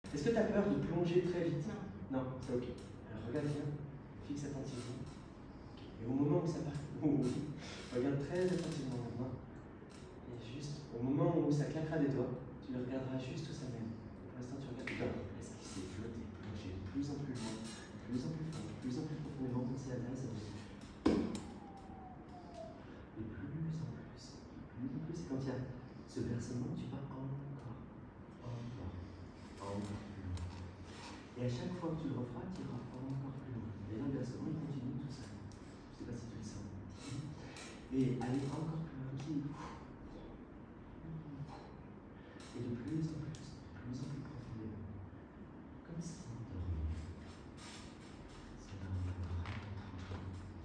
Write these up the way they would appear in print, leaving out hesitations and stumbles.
Est-ce que tu as peur de plonger très vite? Non. Non, c'est ok. Alors regarde bien, fixe attentivement. Et au moment où ça part, regarde très attentivement maintenant. Et juste au moment où ça claquera des doigts, tu le regarderas juste où ça mène. Pour l'instant, tu regardes dedans. Est-ce qu'il s'est flotté, plongé de plus en plus loin, de plus en plus fort, de plus en plus profondément comme c'est la taille, ça bouge. De plus en plus, de plus en plus. Et quand il y a ce versement, tu vas encore plus loin. Et à chaque fois que tu le referas, tu iras encore plus loin. Et l'inversement, il continue tout seul. Je ne sais pas si tu le sens. Et aller encore plus loin, et de plus en plus profondément. Comme s'endormir. S'endormir vraiment.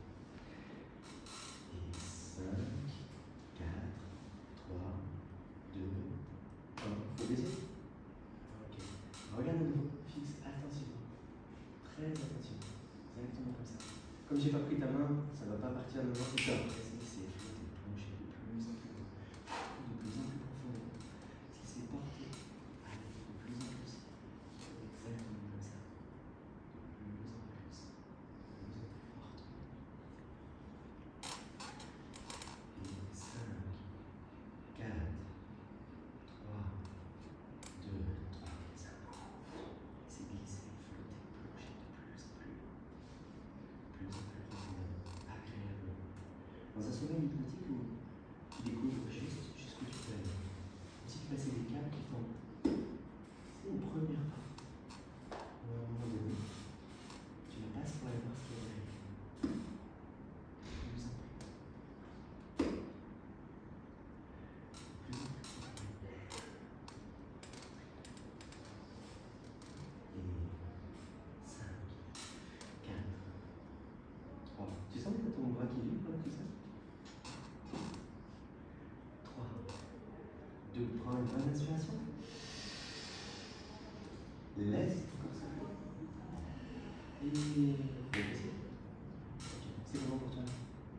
Et 5, 4, 3, 2, 1. Faut baisser? Ok. Regarde de nouveau. Fixe attentivement. Très attentivement. Exactement comme ça. Comme j'ai pas pris ta main, ça ne va pas partir à nouveau. C'est ça. C'est flotter, plonger de plus en plus loin. De plus en plus profondément. Si c'est porté, allez de plus en plus. Exactement comme ça. De plus en plus. De plus en plus fortement. Et 5, 4, 3, 2, 3, 5. C'est glissé, flotter, plonger de plus en plus loin. Plus en plus profondément, agréablement. Dans un sommeil hypnotique où tu découvres juste jusqu'où tu peux aller. Comme si tu passais des câbles qui font. C'est une première fois. À un moment donné, tu la passes pour aller voir ce qu'il y a derrière. Plus en plus. Plus en plus. Et 5, 4, 3. Tu sens que tu as ton bras qui vibre là, tout ça? 3, 2, prends une bonne inspiration. Laisse ton corps s'enfler. Et c'est comment pour toi?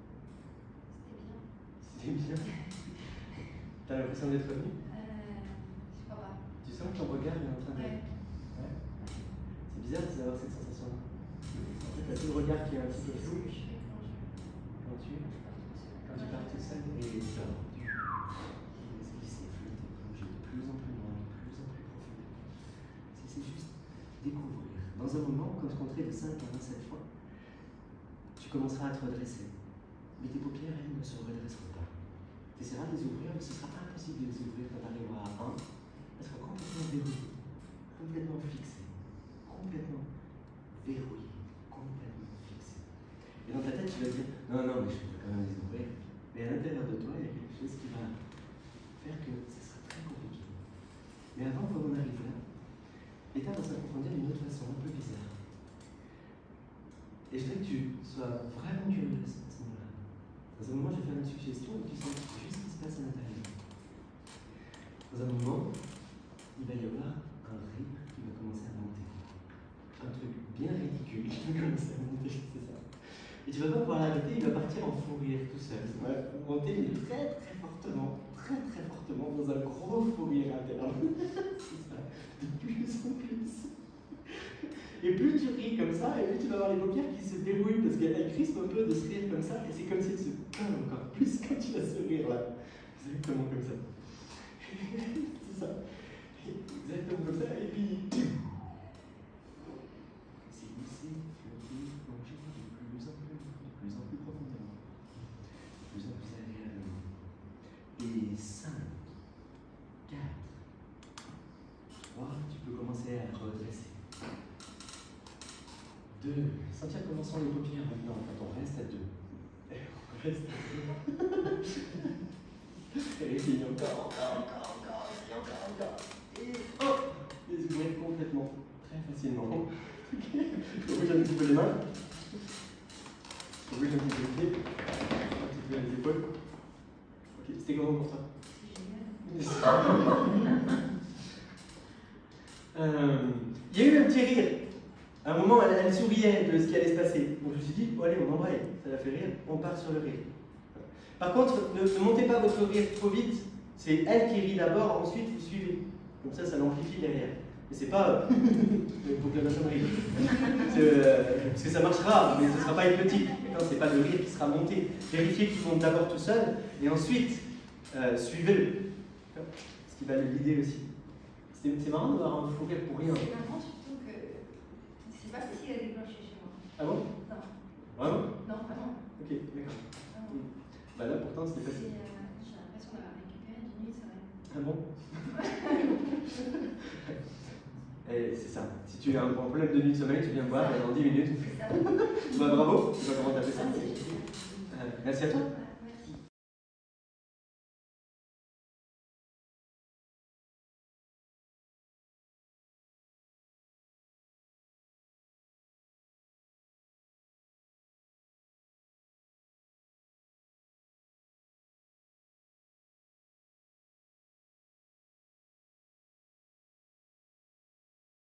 C'était bien. T'as l'impression d'être revenu? Je crois pas. Tu sens que ton regard est en train de. Ouais. Ouais. C'est bizarre d'avoir cette sensation-là. En fait, t'as tout le regard qui est un petit peu flou. Quand tu pars tout seul et tu dors. Laisse glisser, flotter, plonger de plus en plus loin, de plus en plus profondément. Si c'est juste découvrir. Dans un moment, quand tu compteras de 5 à 27 fois, tu commenceras à te redresser. Mais tes paupières, elles, ne se redresseront pas. Tu essaieras de les ouvrir, mais ce ne sera pas impossible de les ouvrir quand tu arriveras à 1. Elles seront complètement verrouillées, complètement fixées, complètement verrouillées, complètement fixées. Et dans ta tête, tu vas te dire, non, mais je peux quand même les ouvrir. Mais à l'intérieur de toi, il y a quelque chose qui va faire que ce sera très compliqué. Mais avant qu'on en arrive là, l'étape va s'approfondir d'une autre façon, un peu bizarre. Et je voudrais que tu sois vraiment curieuse à ce moment-là. Dans un moment, je vais faire une suggestion et tu sens juste ce qui se passe à l'intérieur. Dans un moment, il va y avoir un rire qui va commencer à monter. Un truc bien ridicule qui va commencer à monter, c'est ça. Et tu vas pas pouvoir l'arrêter, il va partir en fou rire tout seul. Ça va monter mais très fortement dans un gros fou rire interne. C'est ça, de plus en plus. Et plus tu ris comme ça, et plus tu vas avoir les paupières qui se dérouillent parce qu'elles crispent un peu de se rire comme ça, et c'est comme si elles se peint encore plus quand tu vas se rire là. Exactement comme ça. C'est ça. Exactement comme ça, et puis. C'est glissé, flotter, plonger de plus en plus profondément, de plus en plus agréablement. Et 5, 4, 3, tu peux commencer à redresser. 2, sentir comment sont les paupières maintenant quand on reste à 2. On reste à 2. Et puis encore. Et hop, les ouvrir complètement, très facilement. Ok, je bouge un petit peu les mains. Je bouge un petit peu les pieds. Un petit peu les épaules. Ok, c'était comment pour toi? C'est génial. Il y a eu un petit rire. À un moment, elle souriait de ce qui allait se passer. Donc je me suis dit, bon allez, on embraye. Ça l'a fait rire, on part sur le rire. Par contre, ne montez pas votre rire trop vite. C'est elle qui rit d'abord, ensuite vous suivez. Comme ça l'amplifie derrière. Mais c'est pas pour que la machine rit. Parce que ça marchera, mais ce ne sera pas hypnotique. C'est pas le rire qui sera monté. Vérifiez qu'il monte d'abord tout seul, et ensuite, suivez-le. Ce qui va le guider aussi. C'est marrant d'avoir un fou rire pour rien. C'est marrant surtout que c'est pas facile à déclencher chez moi. Ah bon? Non. Vraiment? Non, vraiment. Ok, d'accord. Bah là pourtant c'était facile. J'ai l'impression d'avoir récupéré du nuit de sommeil. Ah bon? C'est ça. Si tu as un problème de nuit de sommeil, tu viens me voir et dans 10 minutes. C'est ça. Bah, bravo, tu vois comment t'as fait ça. Ah, c'est génial. Merci à toi.